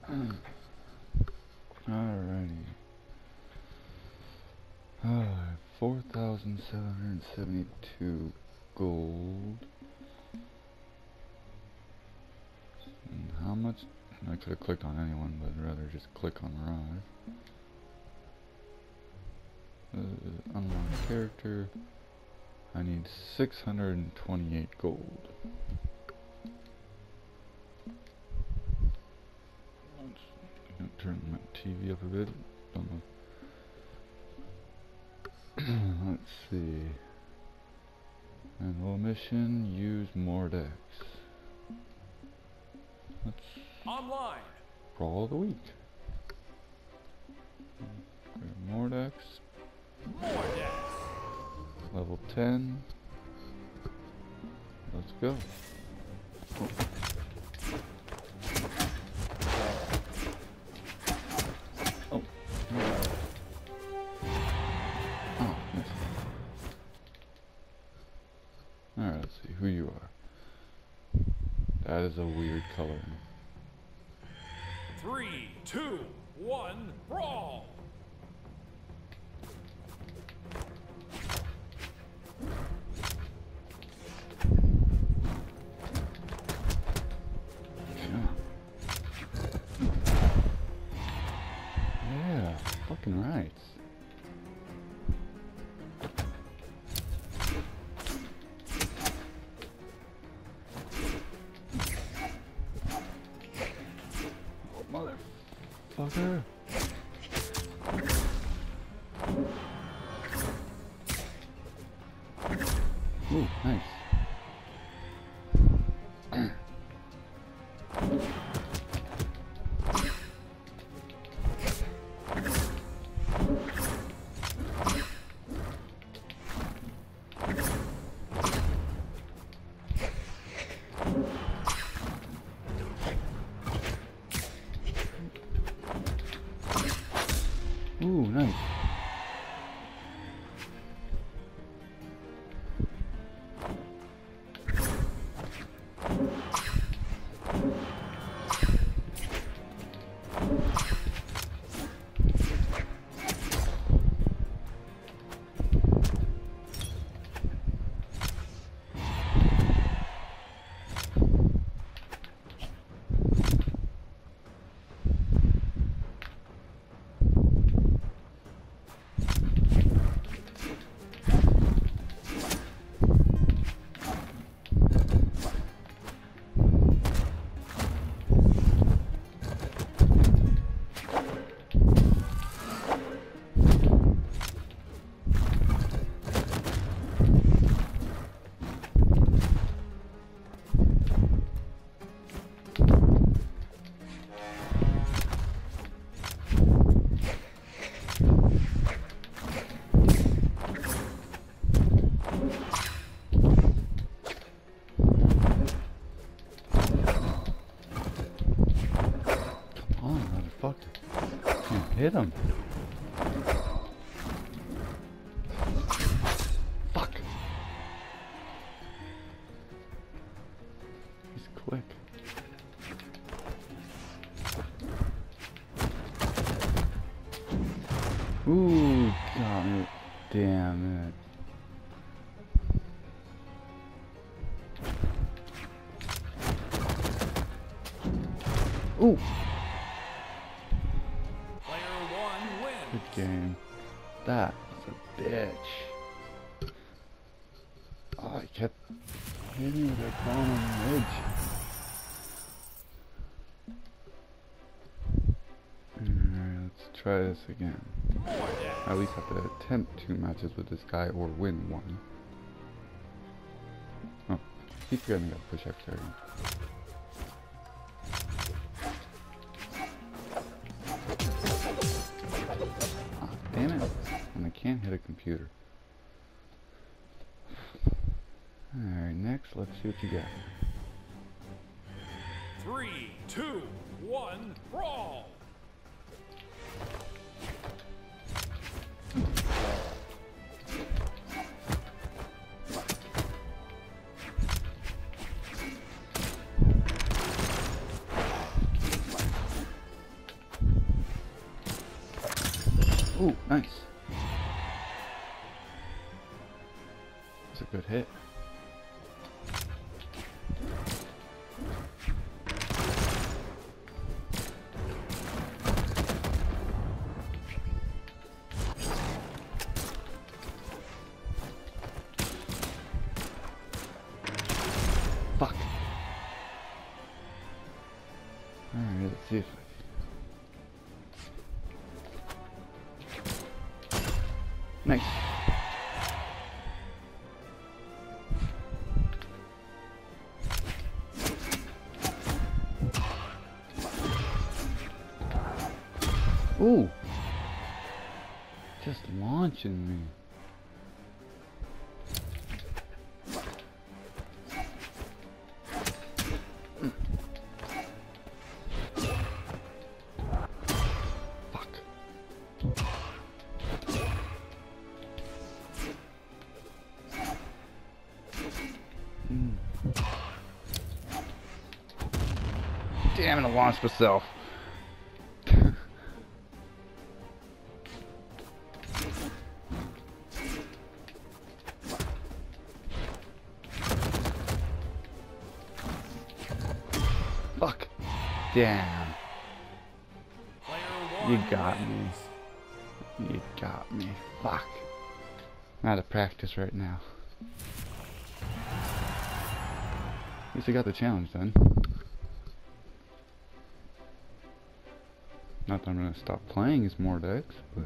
Alrighty. 4,772 gold. And how much? I could have clicked on anyone, but I'd rather just click on Rise. Unlock character. I need 628 gold. Turn my TV up a bit. Don't know. Let's see. Annual mission. Use more decks. Let's online. Brawl of the week. More decks. More decks. Level 10. Let's go. Oh. Alright, let's see who you are. That is a weird color. 3, 2, 1, brawl! Yeah, fucking right. Motherfucker. Ooh, nice. Ooh, nice. Hit him. Fuck. He's quick. Ooh, got it. Damn it. Ooh. Good game. That was a bitch. Oh, I kept hitting me with that ball on the edge. Alright, let's try this again. I at least have to attempt 2 matches with this guy or win 1. Oh, keep forgetting to push X there. Damn it, and I can't hit a computer. Alright, next, let's see what you got. 3, 2, 1, brawl! Ooh, nice. That's a good hit. Fuck. Alright, let's see if nice. Ooh. Just launching me. Fuck. Damn it, I launched myself. Fuck. Damn. You got me. You got me. Fuck. I'm out of practice right now. At least I got the challenge done. Not that I'm gonna stop playing as Mordex, but...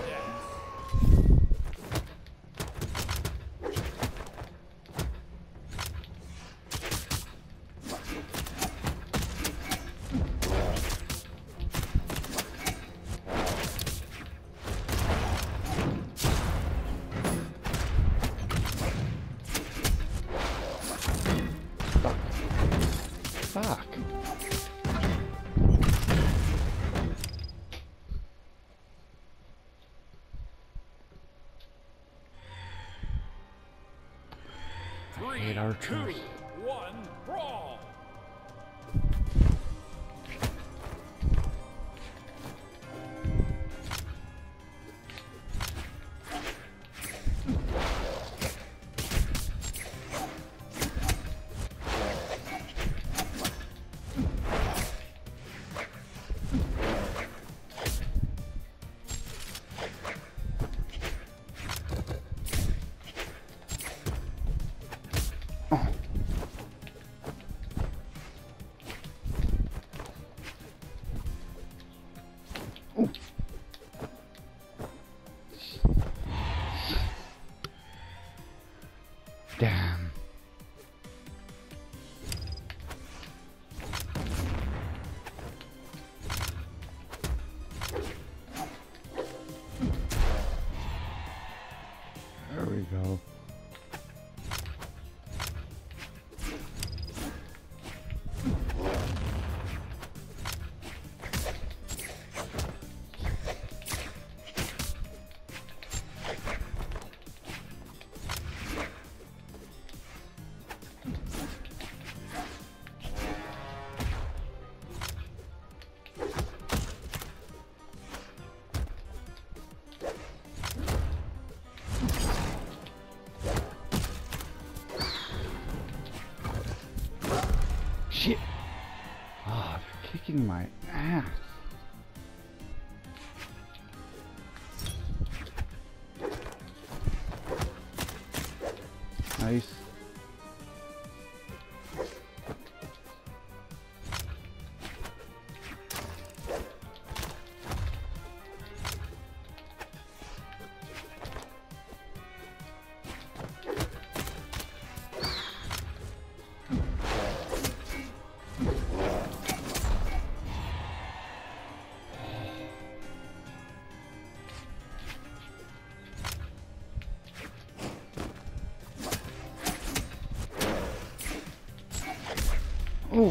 Fuck. I hate archers. 2, 1, brawl! Oh. Oh. Damn. There we go. Shit. Oh, they're kicking my ass. Nice. Oh.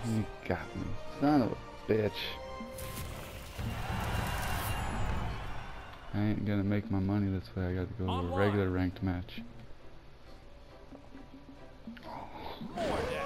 You got me, son of a bitch. I ain't gonna make my money this way. I gotta go to a regular ranked match. More gas.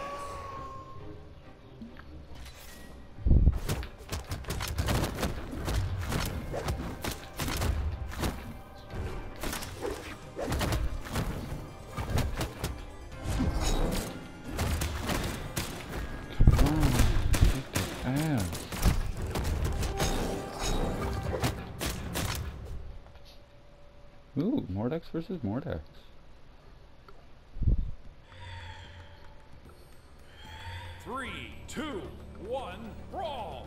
Ooh, Mordex versus Mordex. Three, two, one, brawl.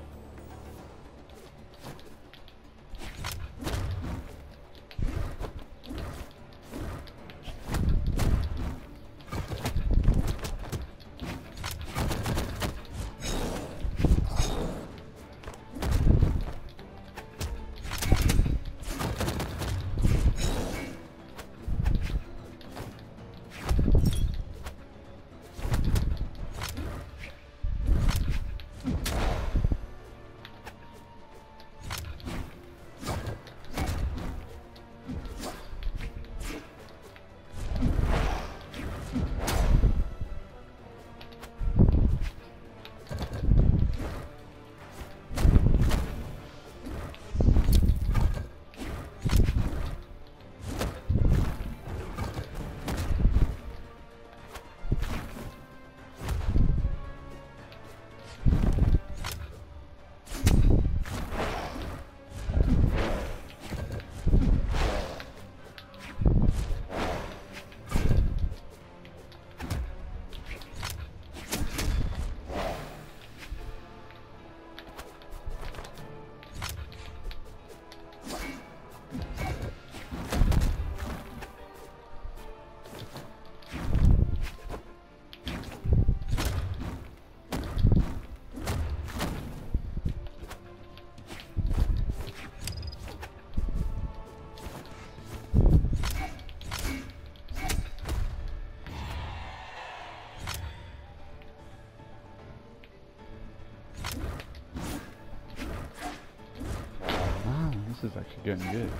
This is actually getting good.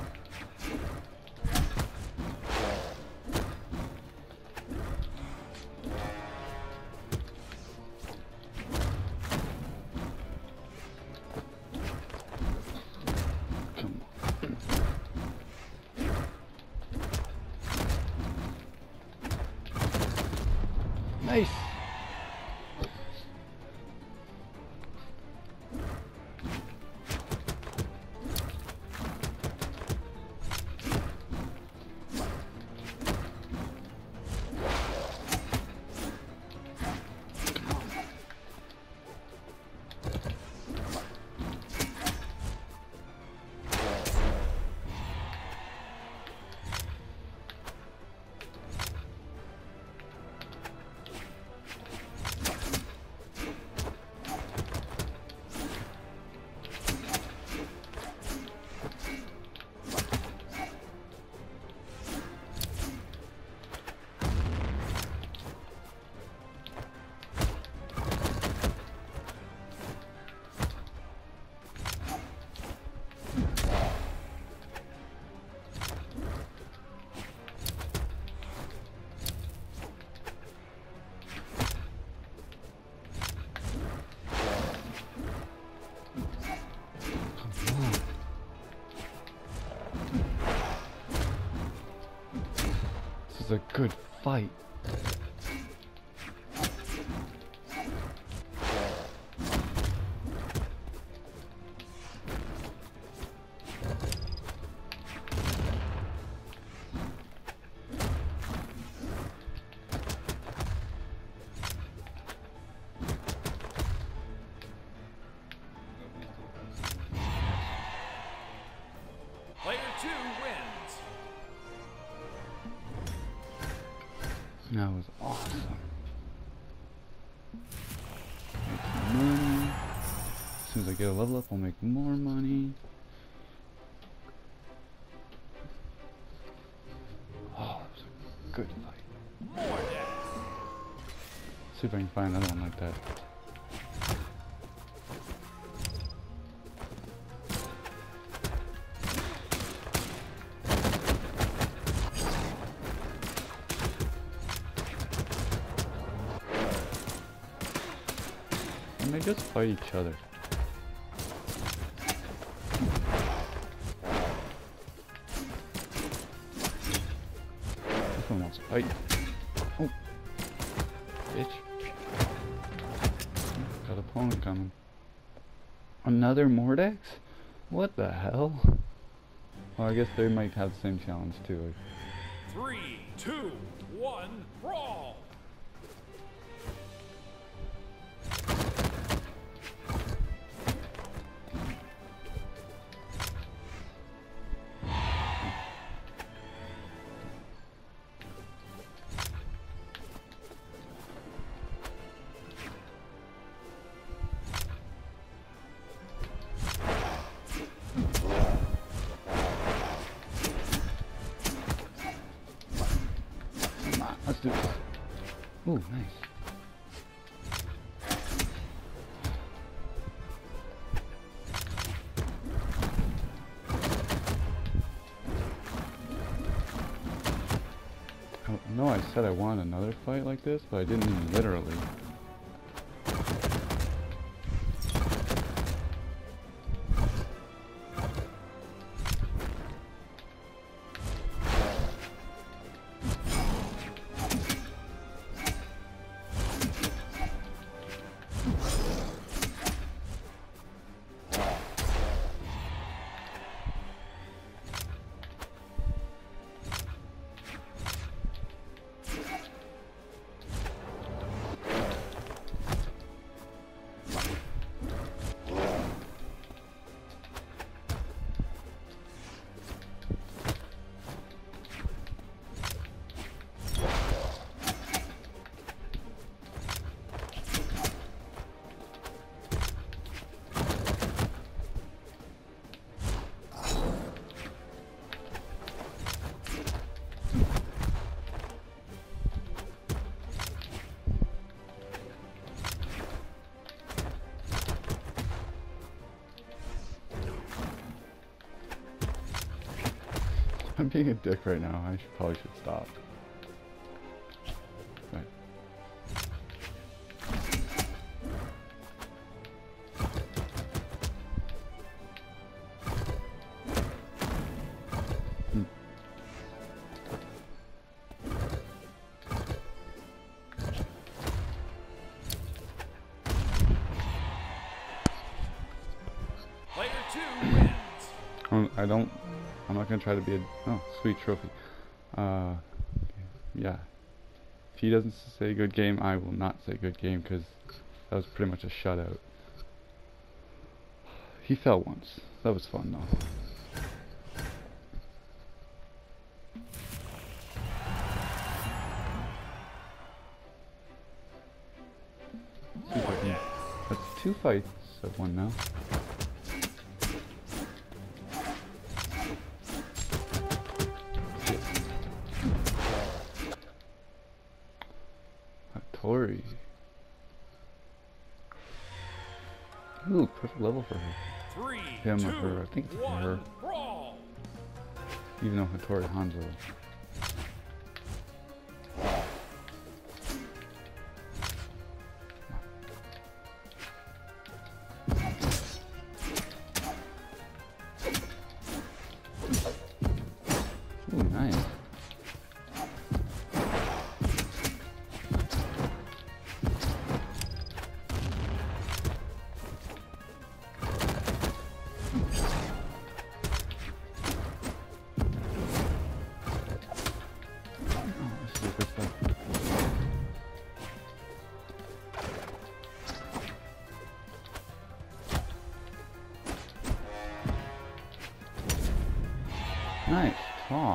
Come on. Nice. This is a good fight. Player 2 wins. That was awesome. Make some money. As soon as I get a level up, I'll make more money. Oh, that was a good fight. More gas. See if I can find another one like that. And they just fight each other. This one wants to fight. Oh. Bitch. Got an opponent coming. Another Mordex? What the hell? Well, I guess they might have the same challenge too. 3, 2, 1, brawl! Let's do this. Ooh, nice. I know I said I wanted another fight like this, but I didn't mean literally. I'm being a dick right now. I probably should stop. Right. Player 2 wins. I'm not gonna try to be a... Oh, sweet trophy. Yeah. If he doesn't say good game, I will not say good game, because that was pretty much a shutout. He fell once. That was fun, though. See if I can... That's 2 fights I've won now. Tori. Ooh, perfect level for her. 3, Him 2, or her, I think it's for 1, her. brawl! Even though Hattori Hanzo. Ooh, nice. Nice toss.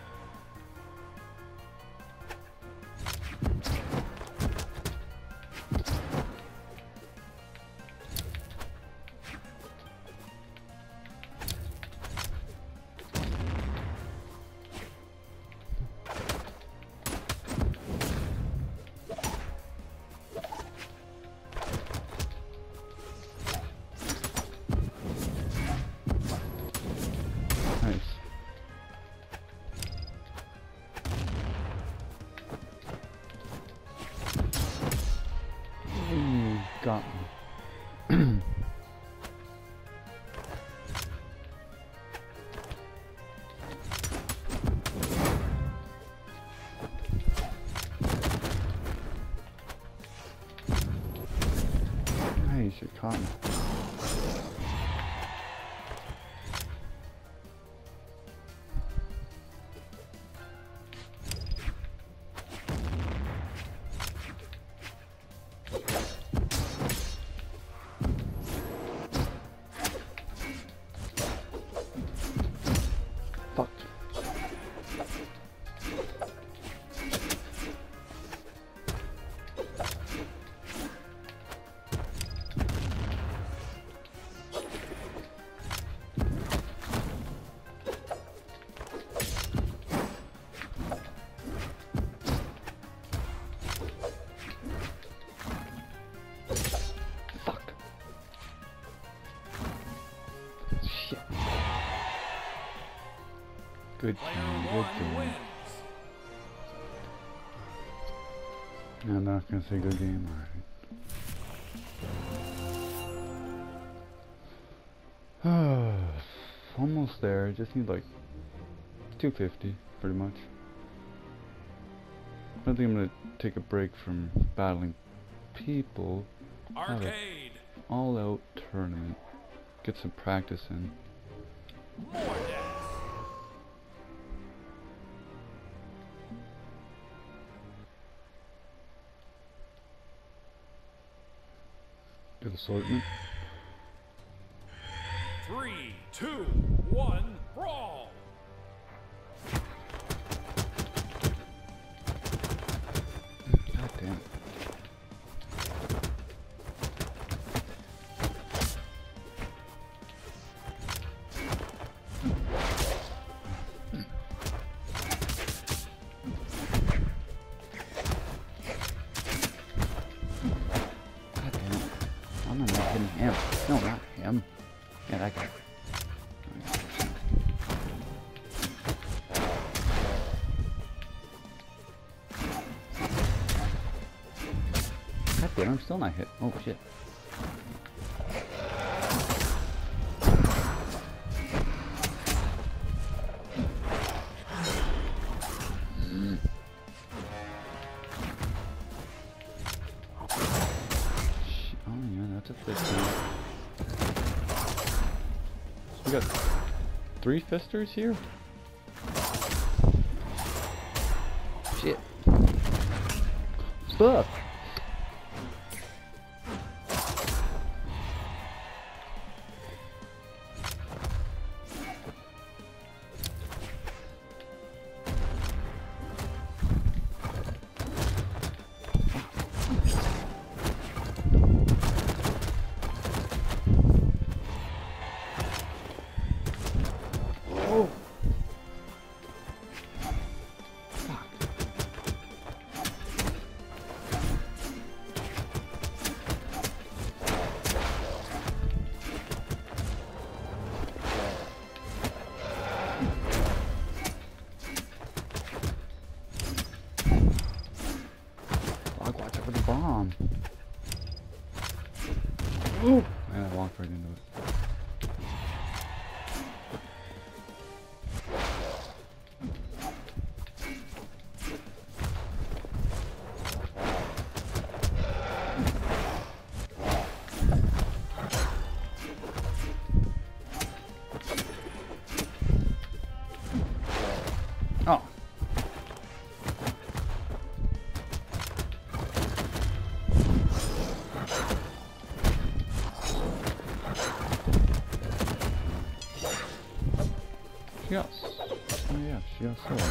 Nice. Ooh, got me. Hey, you should caught me. Fuck. Fuck. Shit. Good Player game, good one game. wins. I'm not gonna say good game, alright. Almost there, just need like 250, pretty much. I think I'm gonna take a break from battling people. Have an Arcade. all-out tournament. Get some practice in. More deaths. Good assortment. 3, 2, 1, brawl. God damn. God damn it. I'm not hitting him. No, not him. Yeah, that guy. God damn, I'm still not hit. Oh shit. Oh yeah, that's a fist. We got 3 fisters here? Shit. Fuck! Oh! Fuck. Fuck, watch out for the bomb. Oh! Man, I walked right into it. Oh. Yes. Oh yeah, she got sword.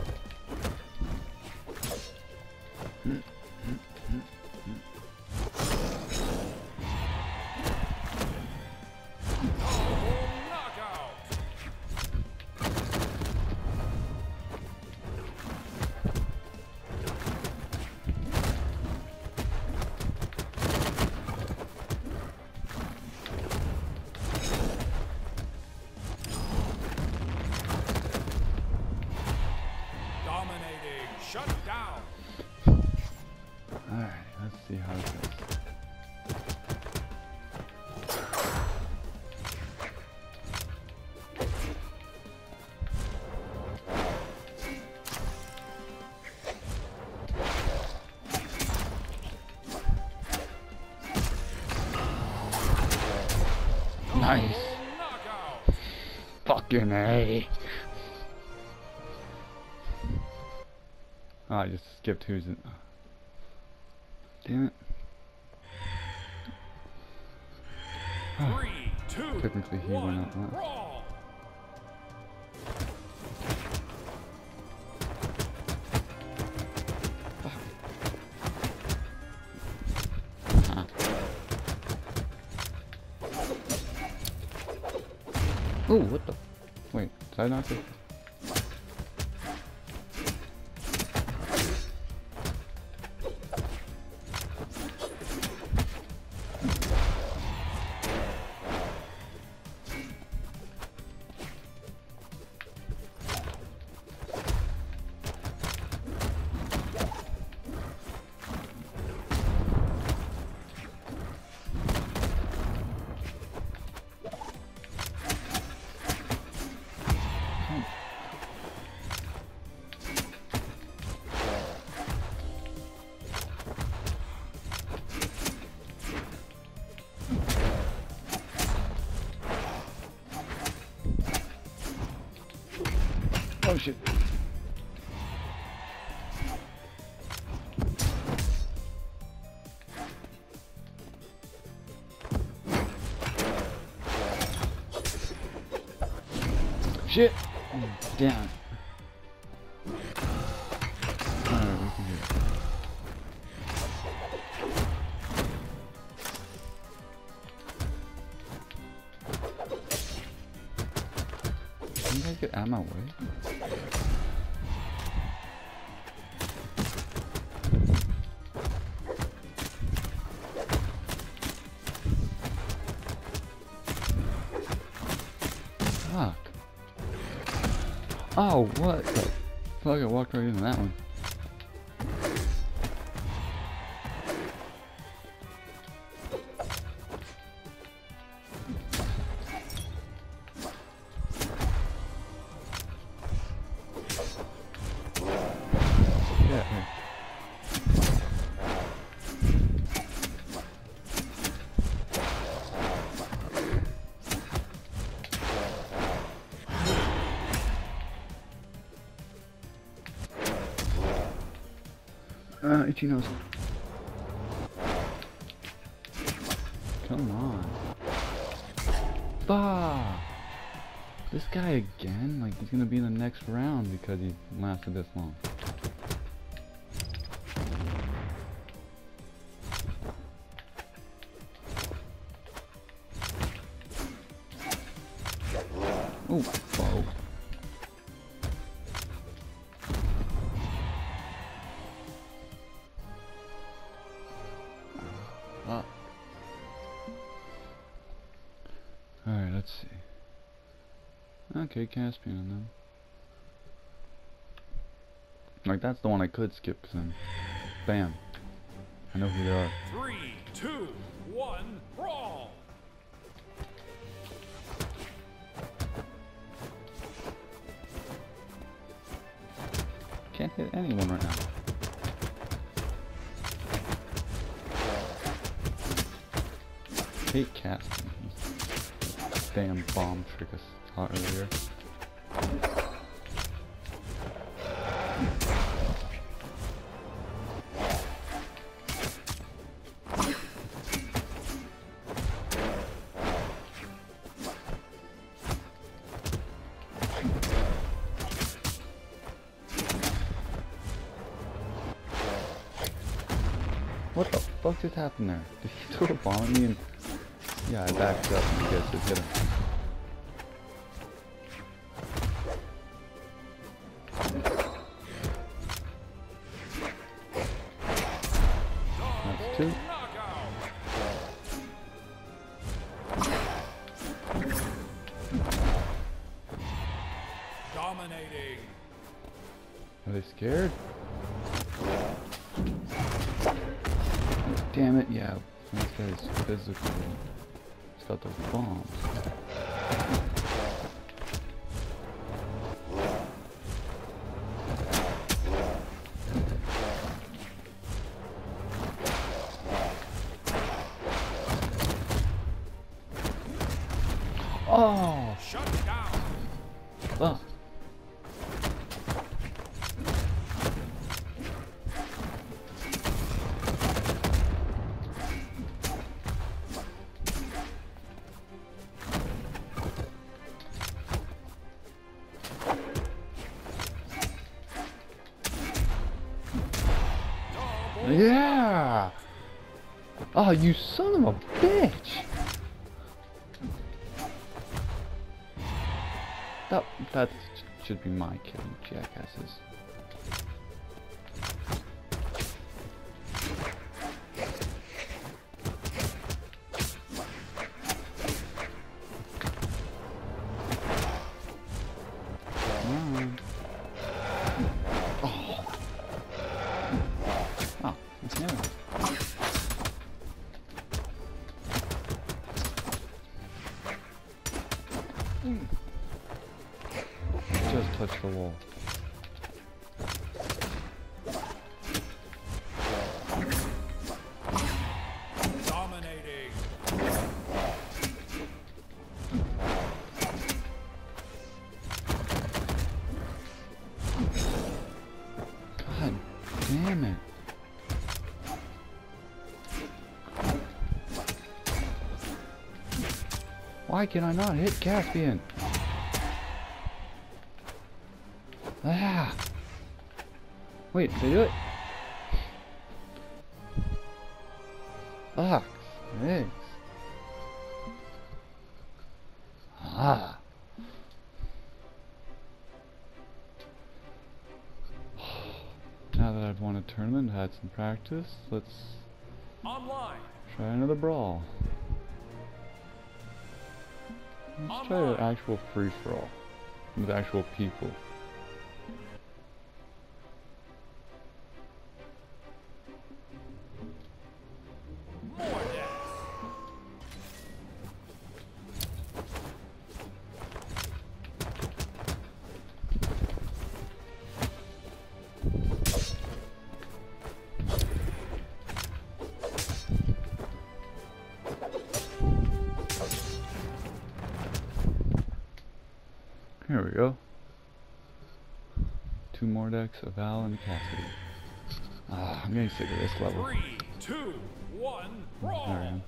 Knockout. Nice. Knockout. Fucking A. Oh, I just skipped who's in. Damn it. 3, 2, Technically, he went 1, out last. brawl. Oh, what the? Wait, did I not get? Oh shit. Shit! Damn it. Alright, we can do it. Can you guys get out of my way? Fuck. Oh, what the fuck? I walked right into that one. Yeah, here. Itchy nose. Come on. Bah! This guy again? Like, he's gonna be in the next round because he lasted this long. Oh, whoa. Alright, let's see. Okay, Caspian and them. Like, that's the one I could skip, cause then, bam. I know who they are. 3, 2, 1, brawl. Can't hit anyone right now. Hate Caspian. Damn bomb trick I saw earlier. What the fuck just happened there? Did he throw a bomb at me and... Yeah, I backed up and you guys just hit him. That's two. Knockout. Dominating. Are they scared? Damn it, yeah. This guy's physical. He's got those bombs. Oh, Shut down. fuck. Yeah! Oh, you son of a bitch! That should be my kill, you jackasses. Come on. Oh. Oh, it's never. Just touched the wall. Dominating. God damn it. Why can I not hit Caspian? Ah! Wait, did I do it? Fuck. Thanks. Ah. Now that I've won a tournament, had some practice, let's Online. try another brawl. Let's try an actual free-for-all with actual people. More deaths. Here we go. 2 more decks of Val and Cassidy. Ah, I'm getting sick of this level. 3, 2, 1, There I brawl. am.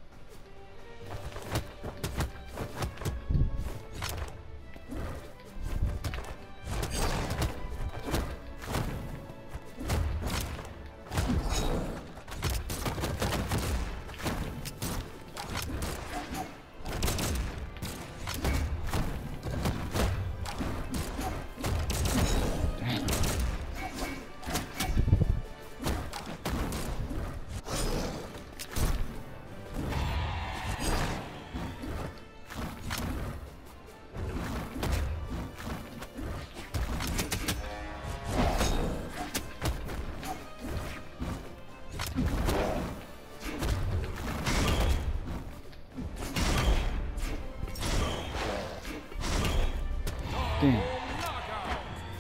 Damn. Knockout.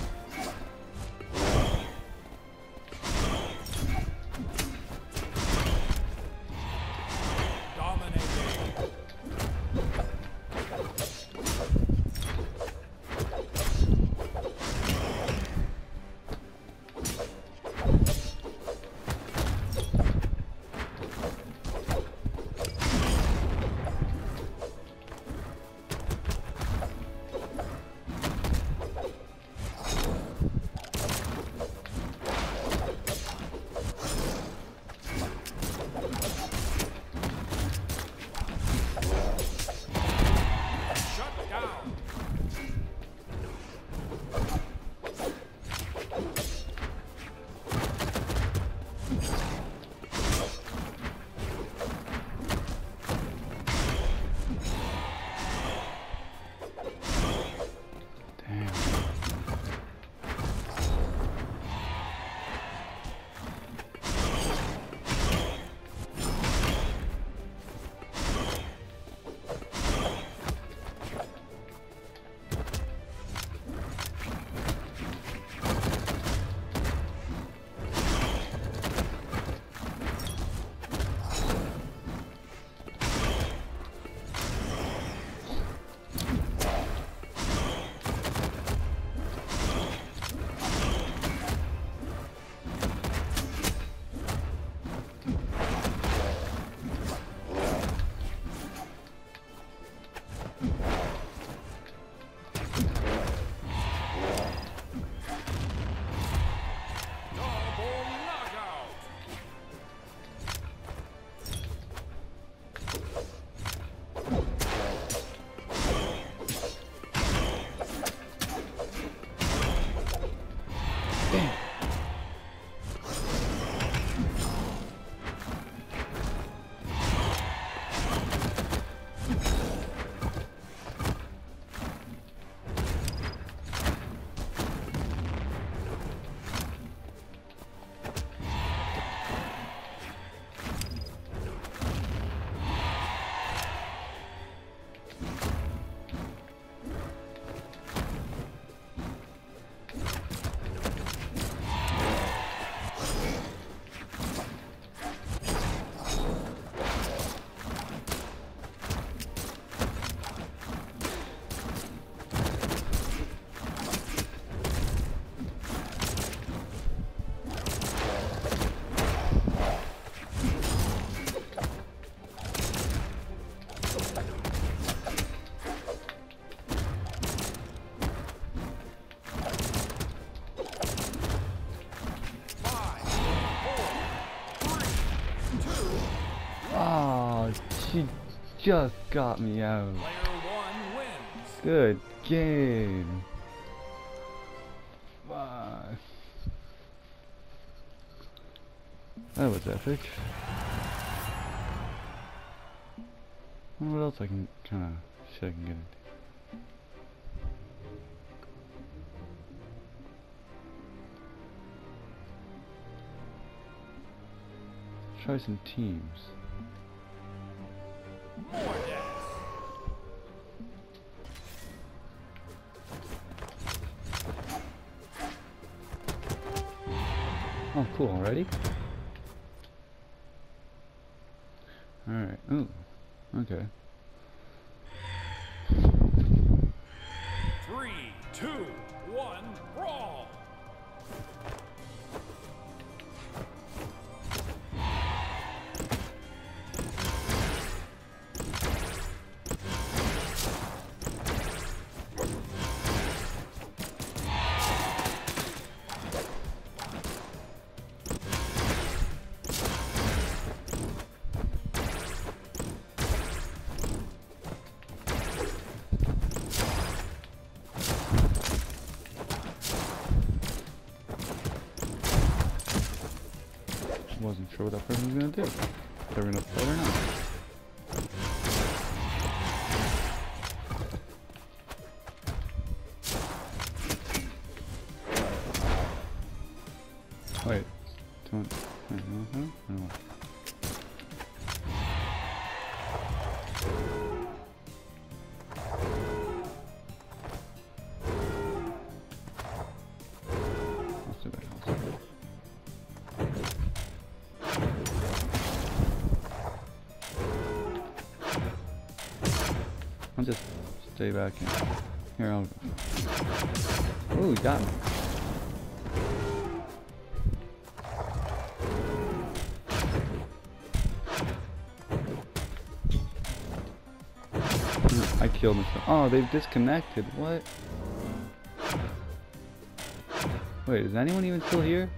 Dominating. She just got me out. Player one wins. Good game. Fuck. That was epic. I wonder what else I can kind of shit I can get into. Try some teams. More deaths. Oh, cool, already? Alright, ooh, okay. 3, 2, 1, brawl. Wasn't sure what that person was gonna do. If they were gonna fight or not. Wait, don't. Wait, no, no, no. Let's do that. I'll just stay back in. Here, I'll go. Ooh, he got me. I killed myself. Oh, they've disconnected. What? Wait, is anyone even still here?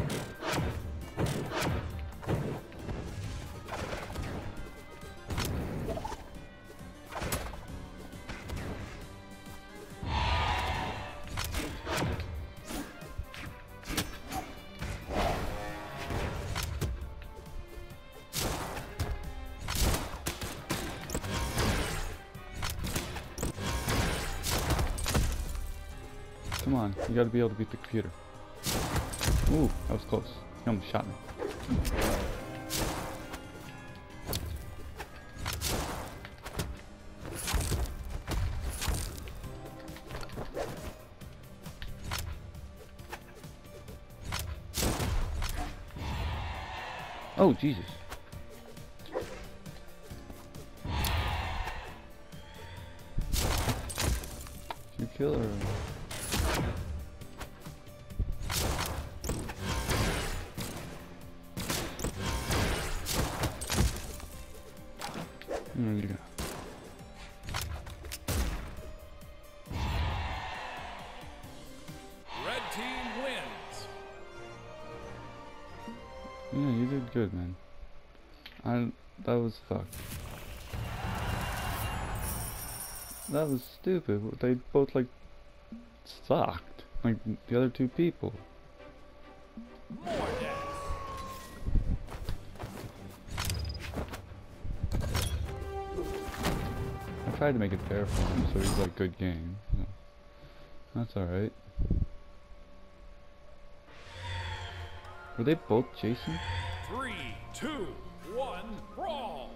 Come on, you gotta be able to beat the computer. Ooh, that was close. He almost shot me. Oh, Jesus. Did you kill her? There you go. Red team wins. Yeah, you did good, man. That was fucked. That was stupid. They both, like, sucked. Like, the other two people. More deaths. I tried to make it fair for him, so he's like, good game. So that's alright. Were they both Jason? 3, 2, 1, brawl.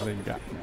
They got me.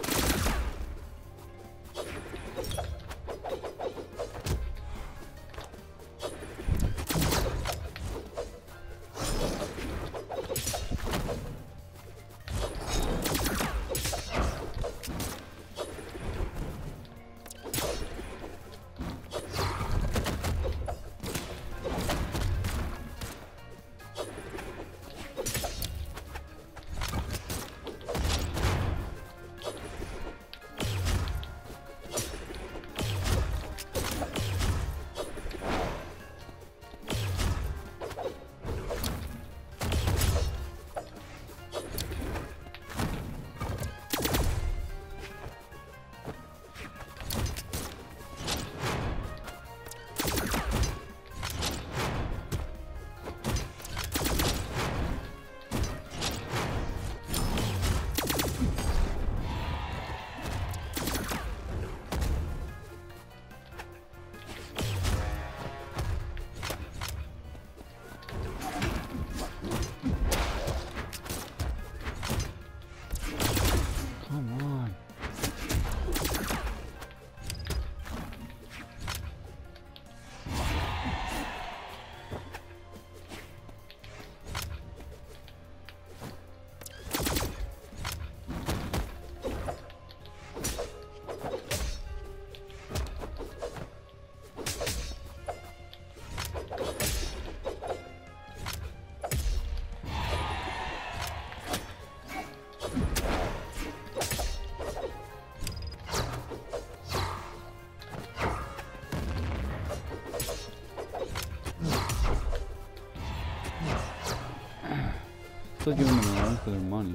Still giving them a run for their money.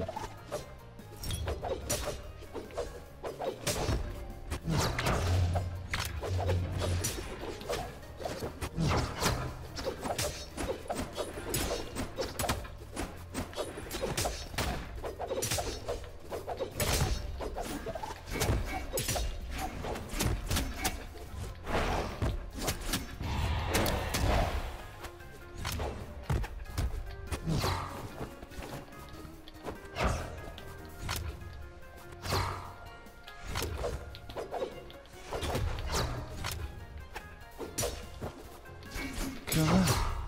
God.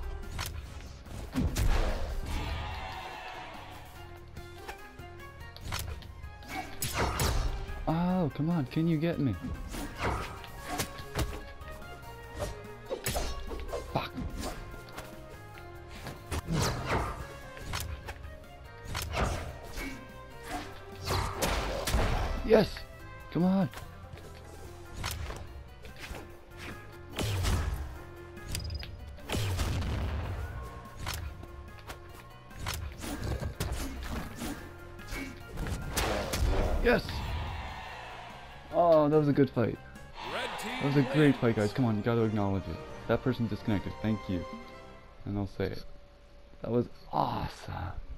Oh, come on, can you get me? Fuck. Yes! Come on! Yes! Oh, that was a good fight. That was a great fight, guys. Come on, you gotta acknowledge it. That person's disconnected. Thank you. And I'll say it. That was awesome.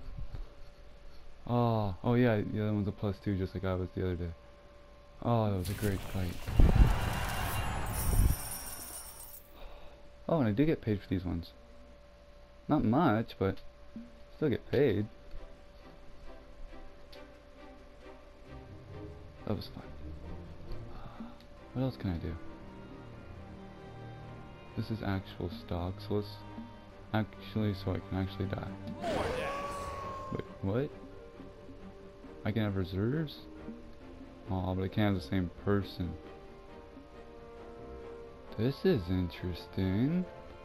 Oh yeah, the other one's a +2 just like I was the other day. Oh, that was a great fight. Oh, and I did get paid for these ones. Not much, but still get paid. That was fun. What else can I do? This is actual stock, so let's actually, so I can actually die. Wait, what? I can have reserves? Oh, but I can't have the same person. This is interesting.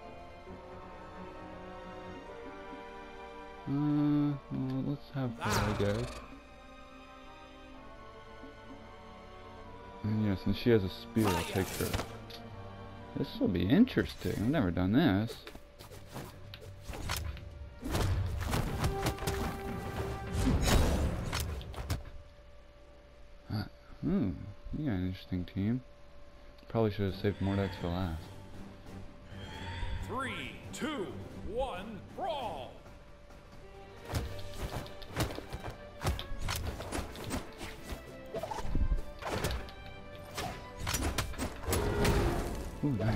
Well, let's have her, I guess. And yes, and she has a spear, I'll take her. This will be interesting. I've never done this. You got an interesting team. Probably should have saved Mordex for last. 3, 2, 1, brawl! Ooh, nice.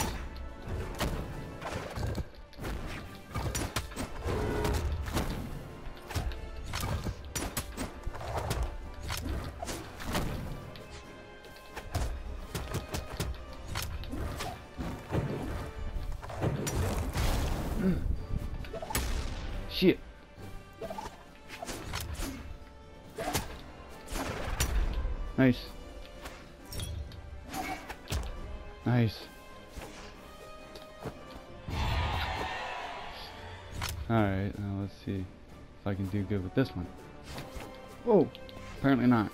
Shit. Nice. Nice. Alright, now let's see if I can do good with this one. Oh, apparently not.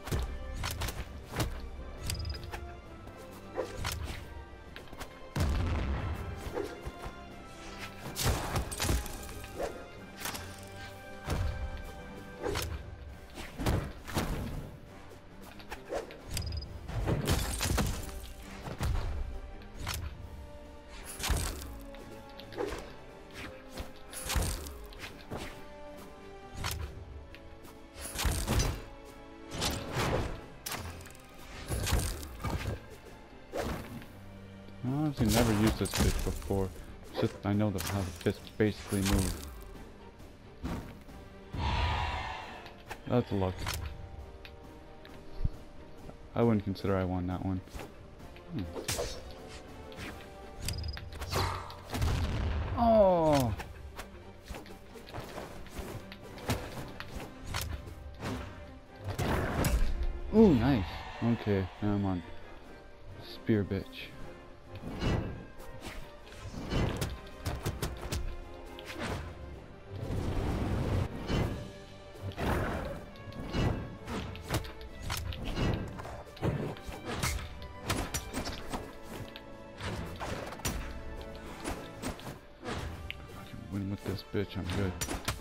I honestly never used this bitch before. It's just I know how the fists basically move. That's luck. I wouldn't consider I won that one. Oh! Ooh, nice. Okay, now I'm on spear bitch. Win with this bitch, I'm good.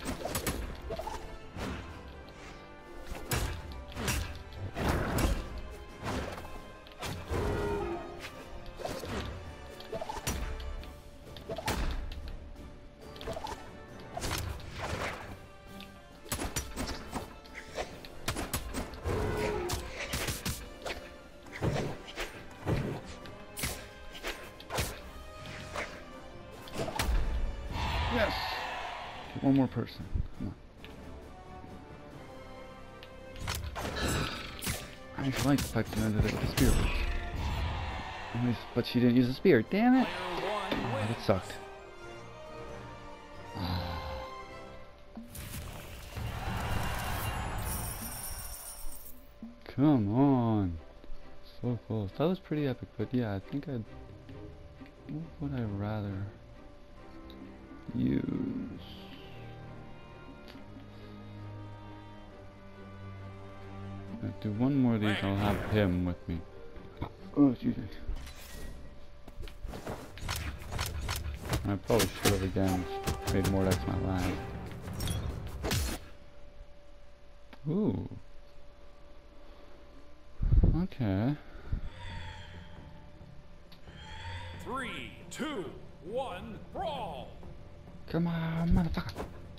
Yes! Get one more person. Come on. I actually like the fact that I did the spear bitch. But she didn't use the spear. Damn it! Oh, that sucked. Come on. So close. That was pretty epic, but yeah, I think I'd... What would I rather use? I'll do one more of these, I'll have him with me. Oh, excuse me. I probably should have again made Mordex my last. Ooh. Okay. 3, 2, 1, brawl! Come on, motherfucker.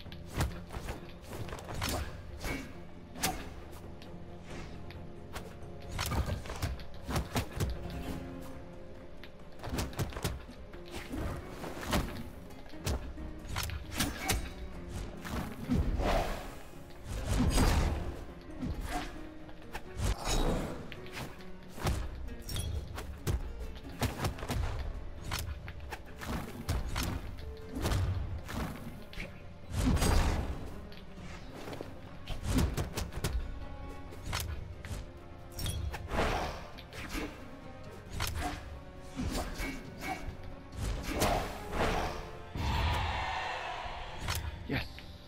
Yes!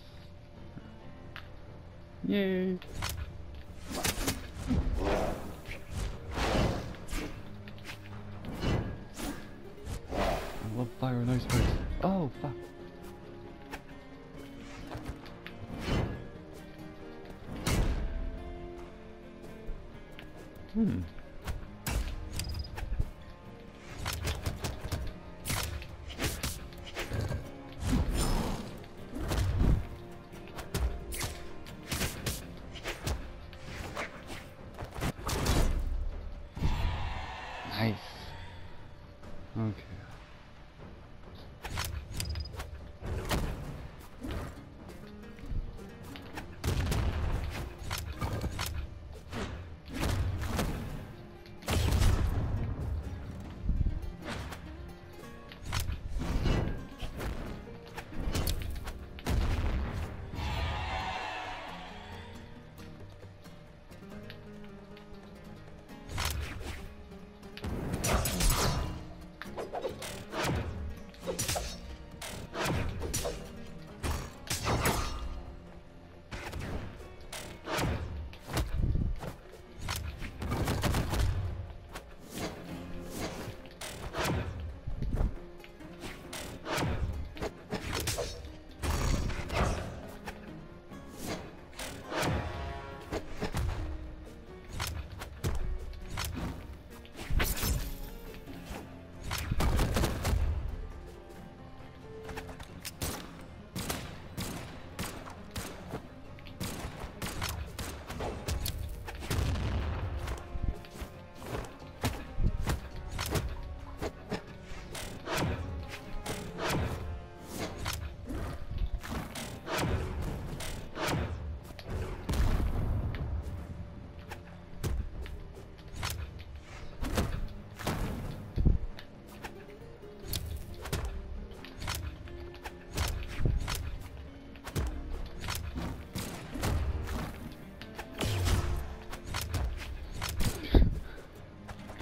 Yay! I love fire and ice spikes. Oh, fuck. Nice. Okay.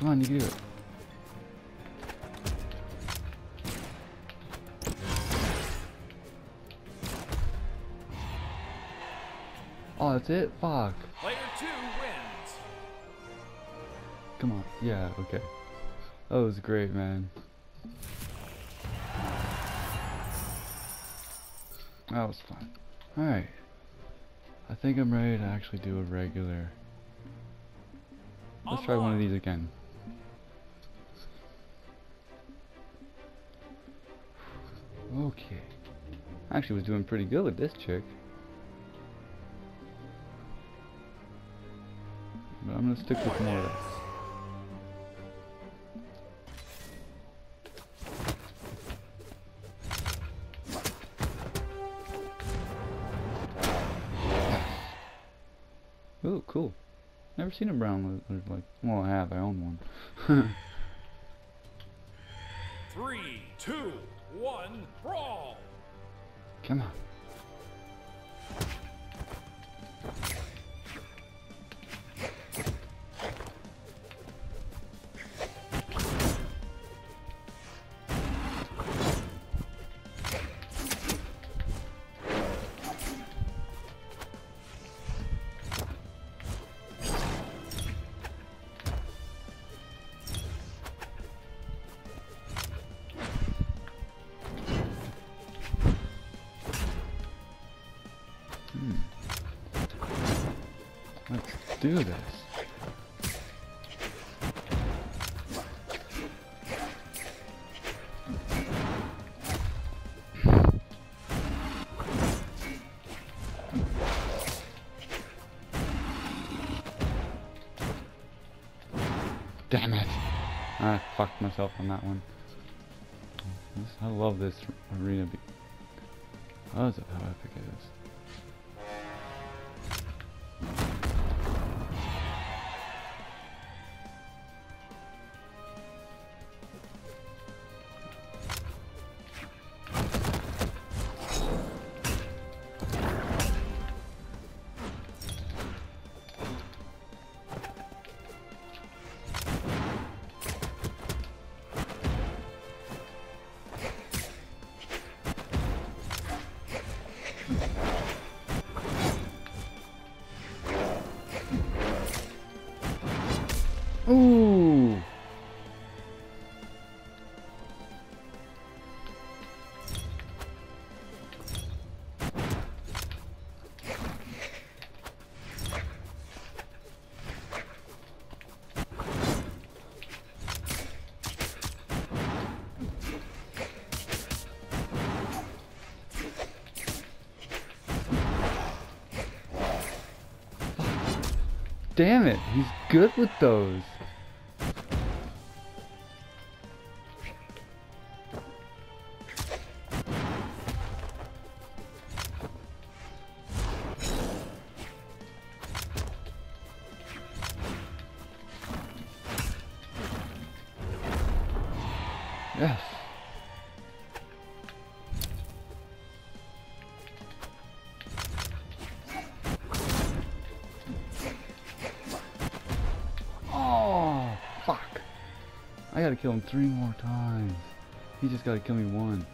Come on, you can do it. Oh, that's it? Fuck. Player 2 wins. Come on. Yeah, okay. That was great, man. That was fun. Alright. I think I'm ready to actually do a regular. Let's try one of these again. Okay. Actually was doing pretty good with this chick. But I'm gonna stick with more of that. Ooh, cool. Never seen a brown lizard like. Well, I have. I own one. 3, 2, 1, brawl! Come on. Let's do this. Damn it! I fucked myself on that one. I love this arena because of how epic it is. Ooh! Damn it, he's good with those. Yes. Oh, fuck. I gotta kill him 3 more times. He just gotta kill me 1.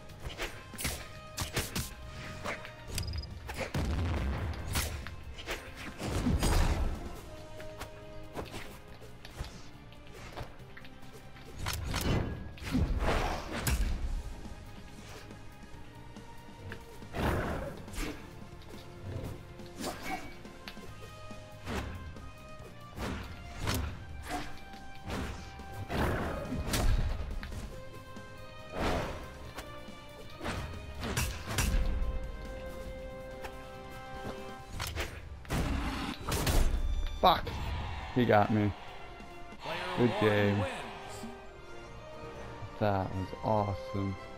Fuck. He got me. Good game. That was awesome.